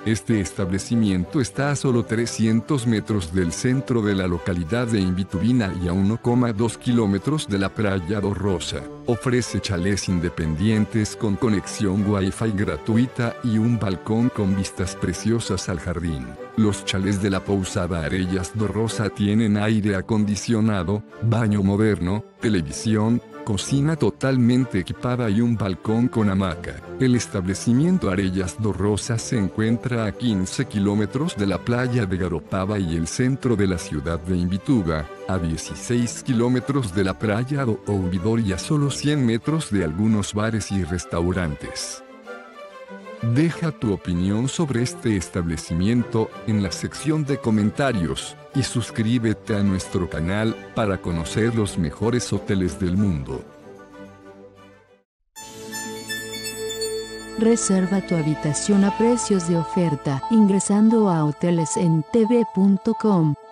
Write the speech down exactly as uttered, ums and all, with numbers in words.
Este establecimiento está a solo trescientos metros del centro de la localidad de Imbitubina y a uno coma dos kilómetros de la playa do Rosa. Ofrece chalés independientes con conexión Wi-Fi gratuita y un balcón con vistas preciosas al jardín. Los chalés de la Pousada Arellas do Rosa tienen aire acondicionado, baño moderno, televisión, cocina totalmente equipada y un balcón con hamaca. El establecimiento Arellas do Rosa se encuentra a quince kilómetros de la playa de Garopaba y el centro de la ciudad de Imbituba, a dieciséis kilómetros de la playa do Ouvidor y a solo cien metros de algunos bares y restaurantes. Deja tu opinión sobre este establecimiento en la sección de comentarios y suscríbete a nuestro canal para conocer los mejores hoteles del mundo. Reserva tu habitación a precios de oferta ingresando a hoteles en t v punto com.